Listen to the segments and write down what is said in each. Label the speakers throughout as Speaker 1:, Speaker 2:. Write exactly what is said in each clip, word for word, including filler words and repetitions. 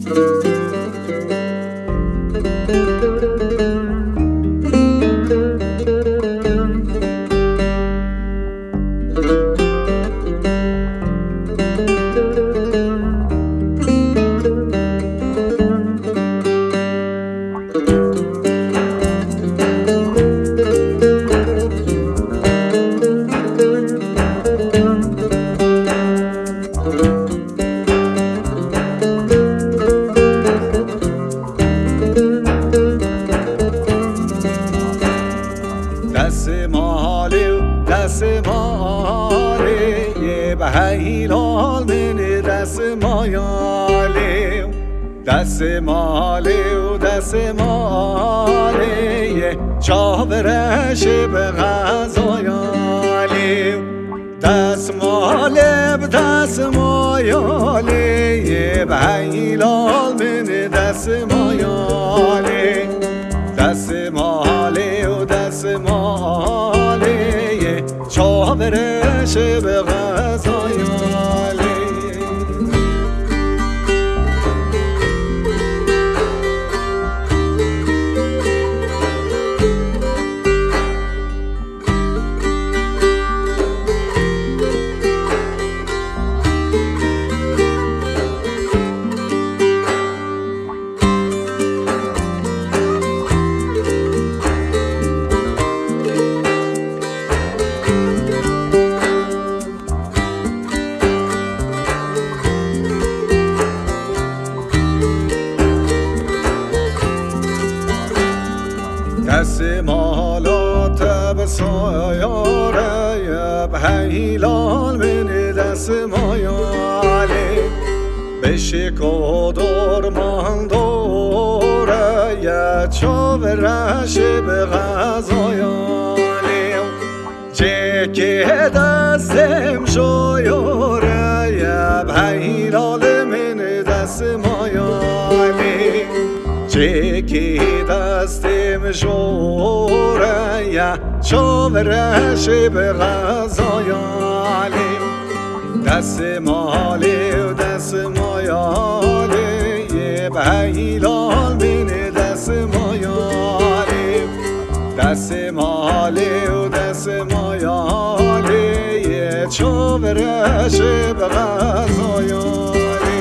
Speaker 1: دست ماله و دست ماله چاورش به غذایالی دست ماله به دست مایالی به هیلال من دست مایالی دست ماله و دست ماله چاورش به غذایالی دست مالات بسایاره به هیلال من دست مایالی بشک و درمان دوره یا چاورش به غذایالی چه که دستم شایاره یا به هیلال من دست مایالی چه که دستم شوره یا چاورش به غذایالی دست مالی و دست مایالی به هیلال من دست مایالی دست مالی و دست مایالی چاورش به غذایالی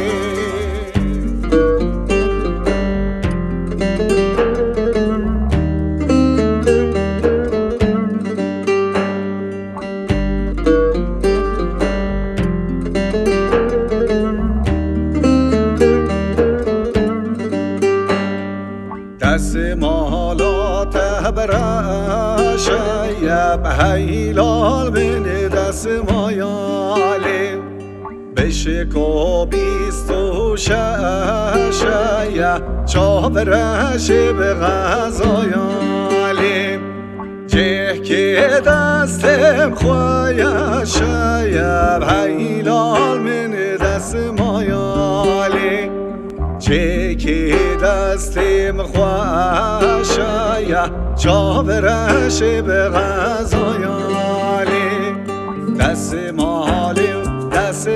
Speaker 1: دست مالات برش یا به هیلال من دست مایالی بشک و بیست و شش یا چاورش به غذایالی چه که دستم خویش یا به هیلال من دست مایالی چه که دستم خوش یا چاورش به غذایالی دست مالی و دست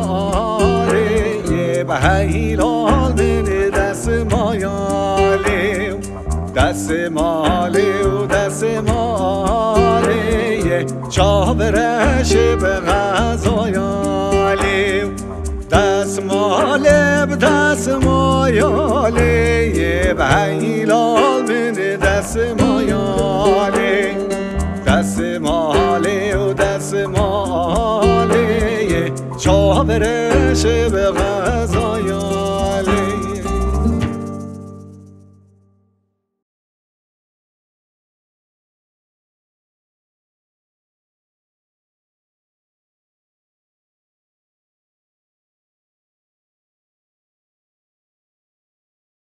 Speaker 1: مالی به هیلال من دست مایالی دست مالی و دست مالی چاورش به غذایالی دست ماله به دست مایالی به هیلال من دست مایالی دست ماله و دست مالی چاورش به